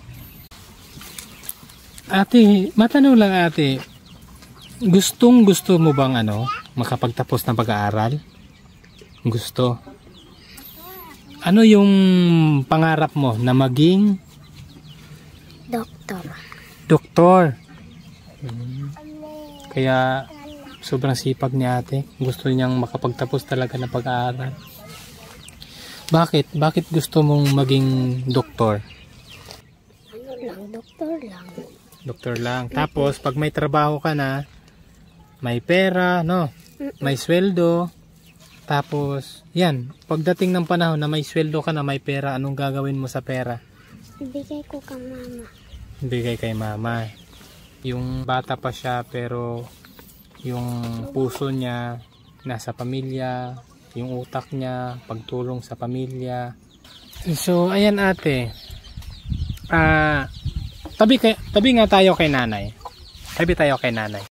S1: Ate, matanong lang ate, gustong gusto mo bang ano, makapagtapos ng pag-aaral? Gusto. Ano yung pangarap mo na maging
S5: Doktor.
S1: doktor? Hmm. Kaya sobrang sipag ni ate. Gusto niyang makapagtapos talaga ng pag-aaral. Bakit? Bakit gusto mong maging doktor?
S5: Ano lang, doktor lang.
S1: Doktor lang. Tapos pag may trabaho ka na, may pera, no? May sweldo. Tapos, yan. Pagdating ng panahon na may sweldo ka na, may pera, anong gagawin mo sa pera?
S5: Ibigay ko kay mama.
S1: Bigay kay mama. Yung bata pa siya pero yung puso niya nasa pamilya, yung utak niya pagtulong sa pamilya. So ayan ate, ah uh, tabi, kay, tabi nga tayo kay nanay. Tabi tayo kay nanay.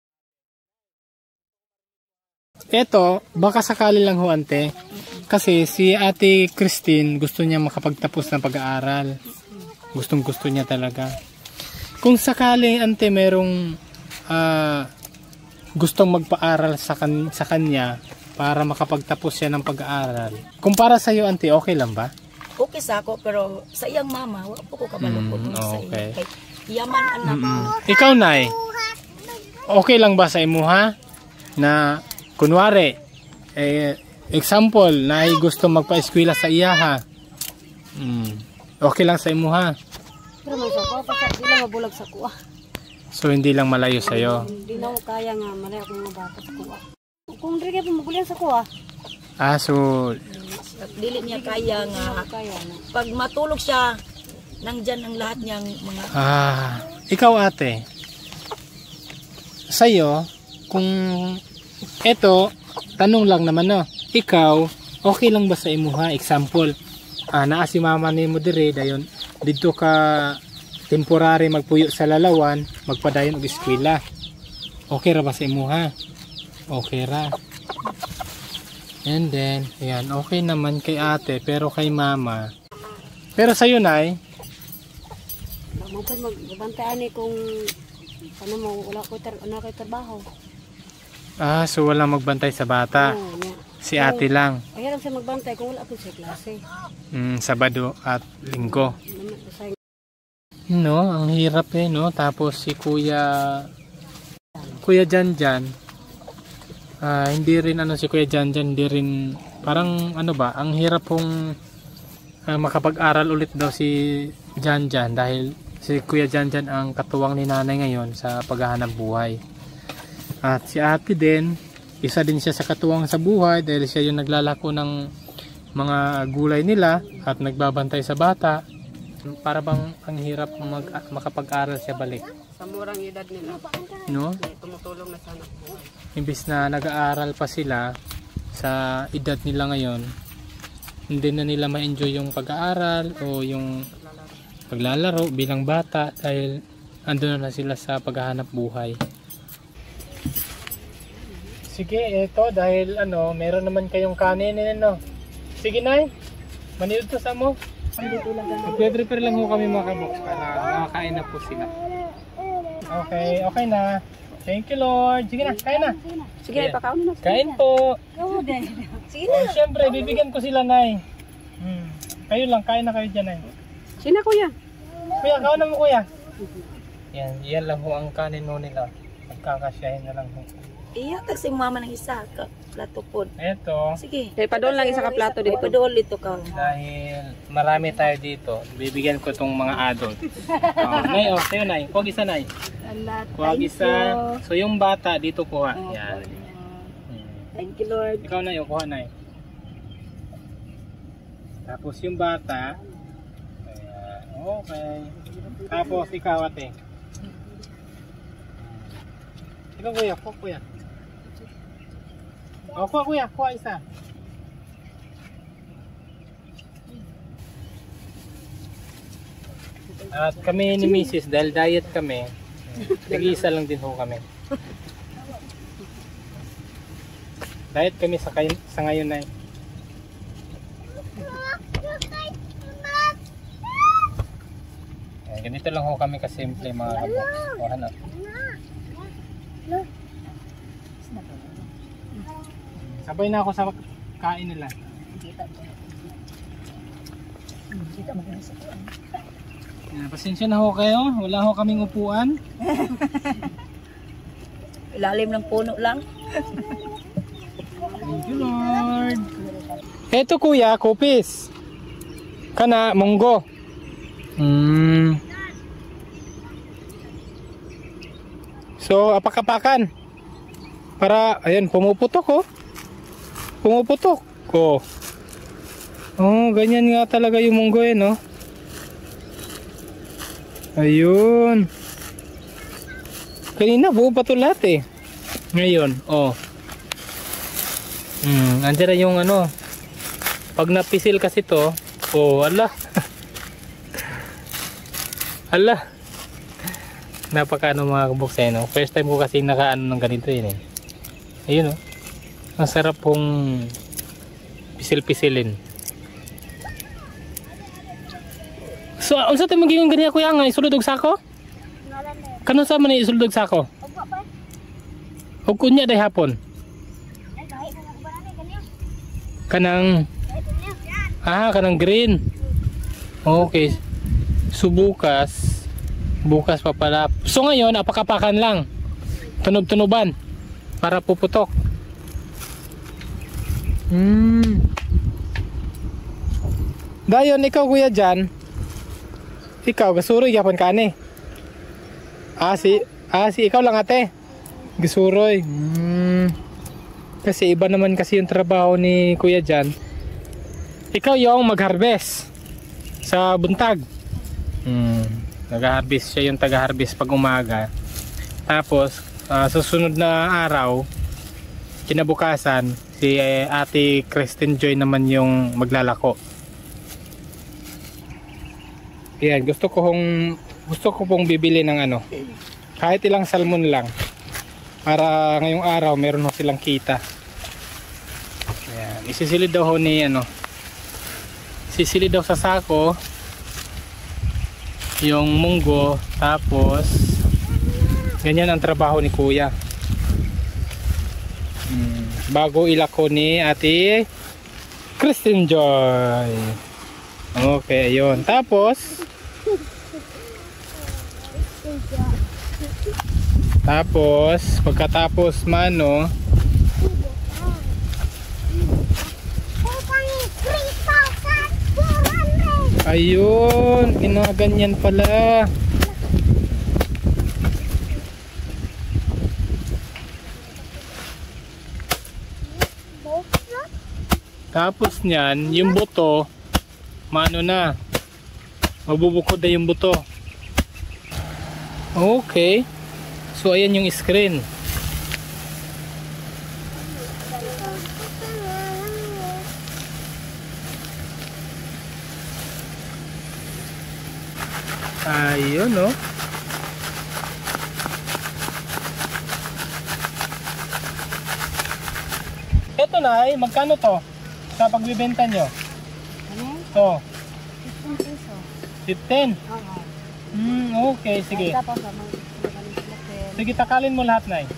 S1: Eto, baka sakali lang ho ante, kasi si ate Christine gusto niya makapagtapos ng pag-aaral. Gustong gusto niya talaga. Kung sakali ante merong uh, gustong magpaaral sa, kan sa kanya para makapagtapos siya ng pag-aaral, kung para sa iyo ante, okay lang ba?
S4: Okay sa ako, pero sa iyang mama wala po ko kabalukod
S1: Mm,
S4: sa
S1: okay.
S4: iya. Kay yaman anak
S1: Mm
S4: ko.
S1: -mm. Ikaw nay, okay lang ba sa imo ha na kunwari eh, example na ay gusto magpa-eskwela sa iya ha, mm, okay lang sa imo ha?
S2: Pero man sa kuha, basta di lang mabulag sa kuha.
S1: So hindi lang malayo sa iyo.
S2: Hindi na ko kaya nga, malaya akong mga bata sa kuha. Kung hindi ka mabulag sa kuha,
S1: Ah, so
S4: At dili niya kaya nga
S2: kaya na.
S4: pag matulog siya nandyan ang lahat niyang mga
S1: ah, ikaw ate, sa iyo, kung eto, tanong lang naman no, ikaw, okay lang ba sa imo ha? Example, ah, naa si mama ni mo dire, dayon, dito ka temporary magpuyo sa lalawan, magpadayon og eskwela. Okay ra ba sa imo ha? Okay ra. And then, ayan, okay naman kay ate, pero kay mama. Pero sa iyo nay,
S2: Magpag magbantaan eh kung ano mo, wala ko tar ano kay trabaho.
S1: ah, so wala magbantay sa bata.
S2: Oo, nga.
S1: Si ate lang.
S2: Kaya lang siya magbantay kung wala ko sa klase.
S1: Mm, Sabado at Linggo.
S2: Naman, sa-
S1: No, ang hirap eh, no? Tapos si Kuya Kuya Janjan, ah, hindi rin ano si Kuya Janjan, hindi rin parang ano ba, ang hirap pong ah, makapag-aral ulit daw si Janjan dahil si Kuya Janjan ang katuwang ni nanay ngayon sa paghahanap buhay. At si ate din, isa din siya sa katuwang sa buhay dahil siya yung naglalako ng mga gulay nila at nagbabantay sa bata. Para bang ang hirap mag, makapag-aral siya balik,
S3: Sa murang edad nila,
S1: no?
S3: may tumutulong na sana.
S1: Imbis na nag-aaral pa sila sa edad nila ngayon, hindi na nila ma-enjoy yung pag-aaral o yung paglalaro bilang bata dahil andun na sila sa paghahanap buhay. Sige, ito dahil ano, meron naman kayong kanin, ano. Sige nay, maniod to sa mo. Mag-prepare lang ho kami mga kabox para makakain na po sila. Okay, okay na. Thank you Lord. Sige na, kain na.
S3: Sige,
S1: Yeah.
S3: ipakaon mo.
S1: Kain po.
S2: Oo, din.
S1: Oh, siyempre, bibigyan ko sila nay. Hmm. Kayo lang, kain na kayo dyan nay.
S3: Sina kuya?
S1: Kuya, kain na mo kuya. Yan, yan lang ho ang kanin ho nila. Magkakasyahin na lang ho.
S4: iya tag si mama ng isa ka plato pod.
S1: Eto,
S4: Sige.
S3: Kaya padol lang isa ka plato dito.
S4: Ipadol dito ka.
S1: dahil marami tayo dito, bibigyan ko tong mga adult. Oh, nay, oh, sa'yo nay. Huwag isa nay. Huwag isa. So yung bata dito kuha. Yan. Hmm.
S4: Thank you, Lord.
S1: Ikaw na yung kuha na eh. Tapos yung bata. Ayan, okay. Tapos ikaw ate. Ikaw kuya, kuha kuya. O kuha kuya, kuha isa. At kami ni Missus dahil diet kami, nag-iisa lang din ho kami. Diet kami sa, kay sa ngayon na eh. Ayan, ganito lang ho kami kasimple mga kabox. O hanap. Sabay na ako sa kain nila. Ayan, pasensya na ho kayo. Wala ho kaming upuan.
S4: Ilalim ng puno lang.
S1: Thank you, Lord. Eto kuya, kupis. Kana, munggo. Hmm. So, apak-apakan. Para, ayan, pumuputok oh. Pumuputok. Oh. Oh, ganyan nga talaga yung munggo eh, no? Ayun. Kanina, buo pa to lahat eh. Ngayon, oh. Hmm, andyan na yung ano. Pag napisil kasi to, oh, ala. Ala. Napakaano mga kabox eh, no? First time ko kasi nakaano ng ganito yun eh. Ayun oh. Ang sarap pong pisil-pisilin. So, unsa tayo magiging ganyan kuya nga? Isulod og sako? Kano sa man isulod og sako? Og kunya day hapon? Kanang ah, kanang green. Okay. So bukas, bukas pa pala. So ngayon, apakapakan lang. Tunob-tunuban para puputok. Hmm. Dayon, ikaw kuya dyan. Ikaw, gasuroy yapon ka ni. Ah, si, ah, si ikaw lang ate. Gasuroy. Hmm. Kasi iba naman kasi yung trabaho ni kuya dyan. Ikaw yung mag-harvest sa buntag. Hmm. Nag-harvest siya yung taga-harvest pag umaga. Tapos, uh, susunod na araw, kinabukasan, si eh, ate Kristen Joy naman yung maglalako. Yan, gusto ko kong gusto ko pong bibili ng ano. Kahit ilang salmon lang. Para ngayong araw meron ho silang kita. Yan, isisilid daw ho ni ano. Sisilid daw sa sako yung munggo, tapos ganyan ang trabaho ni kuya. Hmm, bago ilako ni ate Kristen Joy. Okay, ayun. Tapos Tapos pagkatapos mano, ayun, ginaganyan pala. Tapos niyan, yung buto, mano na, mabubukod na yung buto. Okay. So ayan yung screen. Ayun no. Ito na ay magkano to sa pagbibenta nyo?
S2: Ano?
S1: To
S2: fifteen peso.
S1: fifteen?
S2: Oo.
S1: Hmm, okay, sige.
S2: Tapos sa mga
S1: Sige, takalin mo lahat na eh.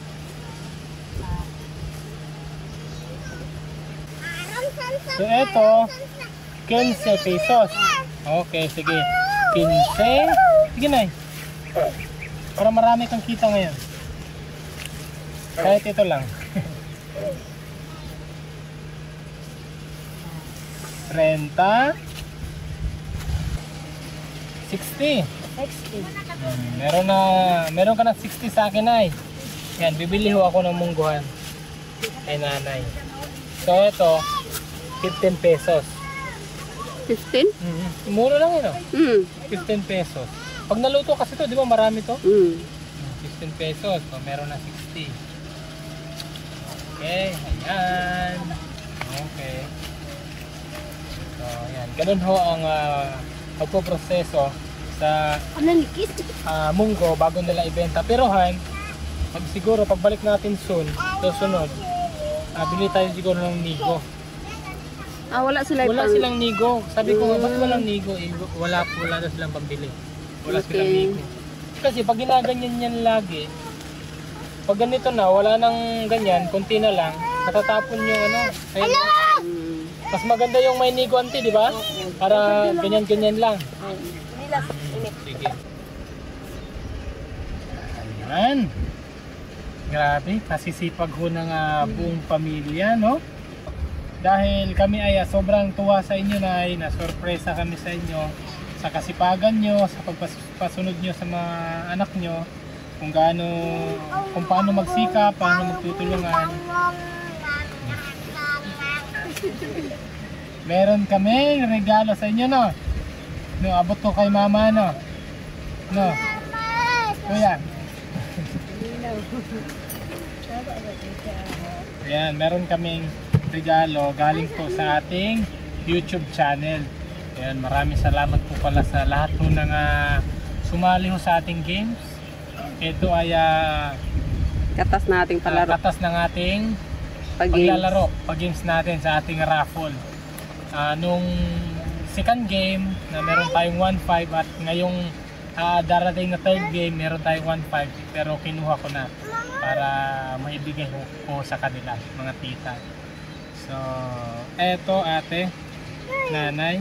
S1: So ito, fifteen pesos. Okay, sige. fifteen. Sige na eh. Para marami kang kita ngayon. Kahit ito lang. thirty. sixty.
S2: sixty.
S1: Hmm, meron na, meron ka na sixty sa akin ay. Yan, bibili ho ako ng mungguhan. kay nanay. So ito, fifteen pesos.
S3: fifteen?
S1: Mm-hmm. Mura lang yun, oh.
S3: Mm.
S1: fifteen pesos. Pag naluto kasi to, di ba marami to?
S3: Mm.
S1: fifteen pesos. So meron na sixty. Okay, ayan. Okay. So, ayan. Ganun ho ang uh, pagpoproseso sa uh, munggo bago nila ibenta. Pero han, pag siguro pagbalik natin soon, susunod, uh, bili tayo siguro ng nigo.
S3: Ah, wala sila
S1: Wala
S3: pang...
S1: silang nigo. Sabi ko nga, ba't walang nigo? Eh, wala, wala na silang pambili. Wala
S3: Okay.
S1: silang nigo. Kasi pag ginaganyan yan lagi, pag ganito na, wala nang ganyan, kunti na lang, natatapon yung ano. Kaya,
S3: Mm.
S1: mas maganda yung may nigo anti, di ba? Para ganyan-ganyan lang. Sige. Ayan. Grabe, nasisipag ho ng uh, buong pamilya, no? Dahil kami ay uh, sobrang tuwa sa inyo na ay na-sorpresa kami sa inyo sa kasipagan nyo, sa pagpasunod nyo sa mga anak nyo, kung gaano, kung paano magsikap, paano magtutulungan. Meron kami regalo sa inyo, no? No, abot ko kay mama, no? No? Kuya. Ayan, meron kaming regalo galing po sa ating YouTube channel. Ayan, maraming salamat po pala sa lahat po ng uh, sumali ho sa ating games. Ito ay uh,
S3: Katas na ating palaro.
S1: katas ng ating
S3: Pag-games.
S1: paglalaro, pag-games natin sa ating raffle. Uh, nung second game na meron tayong one five at ngayong uh, darating na third game meron tayong one five, pero kinuha ko na para maibigay ko po sa kanila, mga tita. So, eto ate, nanay.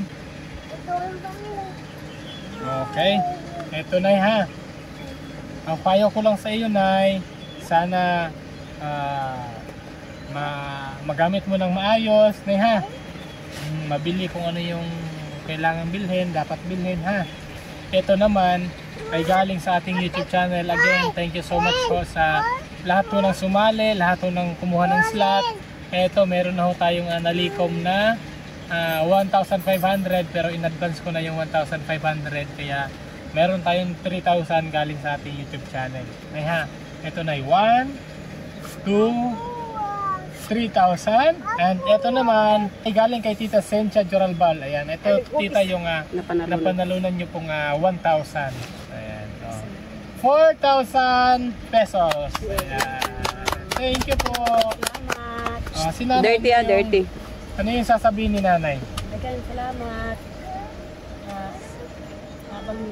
S1: Okay, eto nay ha. Ang payo ko lang sa iyo nay, sana uh, ma magamit mo ng maayos nay ha. Mabili kung ano yung kailangan bilhin, dapat bilhin ha. Ito naman ay galing sa ating YouTube channel. Again, thank you so much po sa lahat po ng sumali, lahat po ng kumuha ng slot. Ito, meron na ho tayong uh, nalikom na uh, one thousand five hundred, pero in advance ko na yung one thousand five hundred, kaya meron tayong three thousand galing sa ating YouTube channel. Ay ha, ito na yung one, two, three thousand. And ito naman ay galing kay Tita Sencha Joralbal. Ayan, ito tita yung uh,
S3: Napanalunan.
S1: napanalunan nyo pong uh, one thousand. Ayan, oh. four thousand pesos. Ayan. Thank you po.
S2: Salamat.
S1: Uh, si nanay
S3: Dirty ah,
S1: yung-
S3: dirty.
S1: Ano yung sasabihin ni nanay?
S2: Daghang salamat. Uh, habang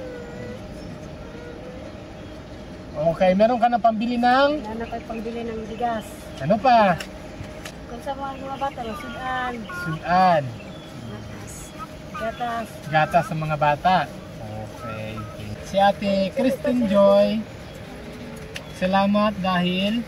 S1: Okay, meron ka na pambili ng
S2: wala na kayo pangbili ng bigas.
S1: ano pa?
S2: Kung sa mga mga bata, sudan,
S1: Sudan.
S2: gatas.
S1: Gatas sa mga bata. Okay. Si Ate Kristen Joy, salamat dahil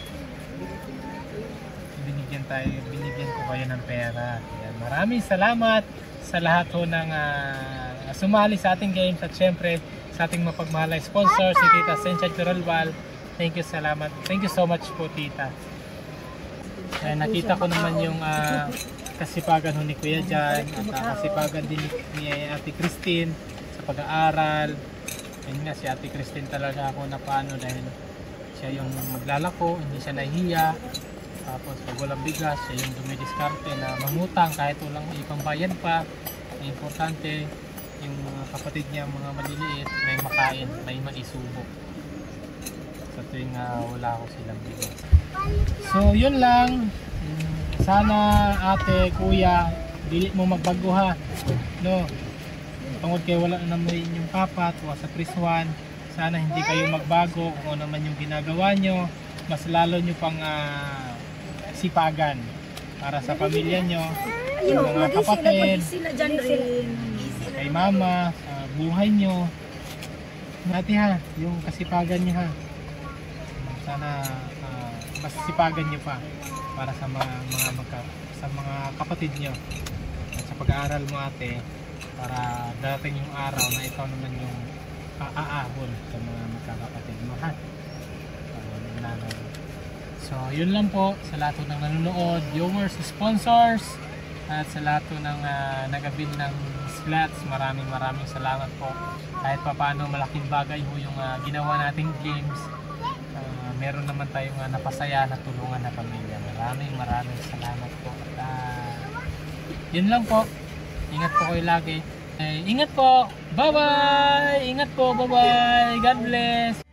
S1: binigyan tayo, binigyan ko kayo ng pera. Yan. Maraming salamat sa lahat ho ng uh, sumali sa ating games at syempre sa ating mapagmahalay sponsor, si Tita Sencha Joralbal. Thank you, salamat. Thank you so much po, Tita. Kaya nakita ko naman yung uh, kasipagan ho ni Kuya Jan at uh, kasipagan din ni, ni Ate Christine sa pag-aaral. Yun nga, si Ate Christine talaga ako na paano dahil siya yung maglalako, hindi siya nahihiya. Tapos pag walang bigas, siya yung dumidiskarte na mangutang kahit walang ibang bayan pa. Importante, yung mga kapatid niya, mga maliliit, may makain, may maisubo. Sa tuwing uh, wala ko silang bigas. So yun lang. Sana ate, kuya, dili mo magbago ha. No. Tungod kayo wala na naman yung papa, tuwa sa Priswan. Sana hindi kayo magbago kung ano naman yung ginagawa nyo. Mas lalo nyo pang uh, sipagan para sa pamilya nyo, sa mga kapatid,
S4: Sila dyan rin.
S1: kay mama, sa buhay nyo. Nati ha, yung kasipagan nyo ha. Sana uh, mas sipagan nyo pa para sa mga, mga magka, sa mga kapatid nyo at sa pag-aaral mo ate, para darating yung araw na ikaw naman yung aaahon sa mga magkakapatid mo ha. Uh, So, yun lang po sa lahat ng nanonood, viewers, sponsors, at sa lahat ng uh, nag-avail ng slots. Maraming maraming salamat po. Kahit pa paano malaking bagay ho yung uh, ginawa nating games. Uh, meron naman tayong uh, napasaya na tulungan na pamilya. Maraming maraming salamat po. At uh, yun lang po. Ingat po kayo lagi. Eh, ingat po. Bye-bye. Ingat po. Bye-bye. God bless.